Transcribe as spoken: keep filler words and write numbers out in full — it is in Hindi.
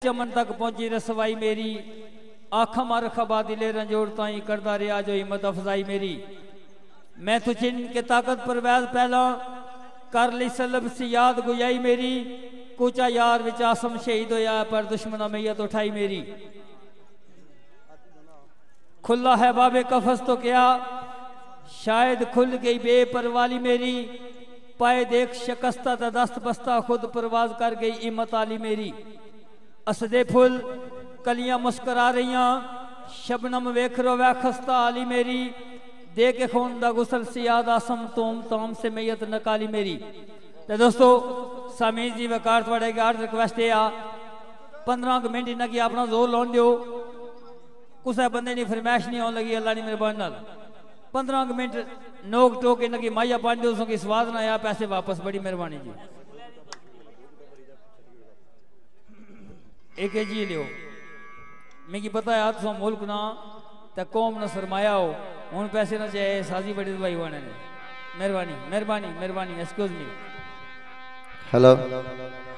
चमन तक पहुंची रसवाई मेरी, आखा मार खबा दिले रंजोड़ ताई करदा रिया जो हिम्मत अफजाई मेरी। मैं तुझे के ताकत पर वैद पहला कर ली सलब सी याद गुजाई मेरी। कूचा यार विच आसम शहीद होया पर दुश्मना मैयत उठाई मेरी। खुला है बाबे कफस तो क्या शायद खुल गई बेपरवाली मेरी। पाए देख शकस्ता ता दस्त बस्ता खुद परवाज कर गई हिम्मत आली मेरी। असदे फुल कलियां मुस्करा रही शबनम वेख रो वै खस्ता आली मेरी। दे के खून दा गुसल सियाद आसम तोम तोम से मैयत नकाली मेरी। तो दोस्तों सामीन जी वकार थोड़े गार्ड रिक्वेस्ट है आ पंद्रह मिनट इन्ना की अपना जोर लाउन दियो। कुछ बंदे नहीं फरमैश नहीं आने लगी अल्लाह ने मेहरबानी नाल पंद्रह मिनट नोक टोक इन्ना की माइया पांच दोस्तों की स्वाद ना आया पैसे वापस बड़ी मेहरबानी जी। एक जी लियो मिगी पता है तुम मुल्क ना तो कौम ना सरमाया हो हूँ पैसे ना चाहे साजी बड़ी दवाई वाने ने मेहरबानी मेहरबानी मेहरबानी एक्सक्यूज मी। हेलो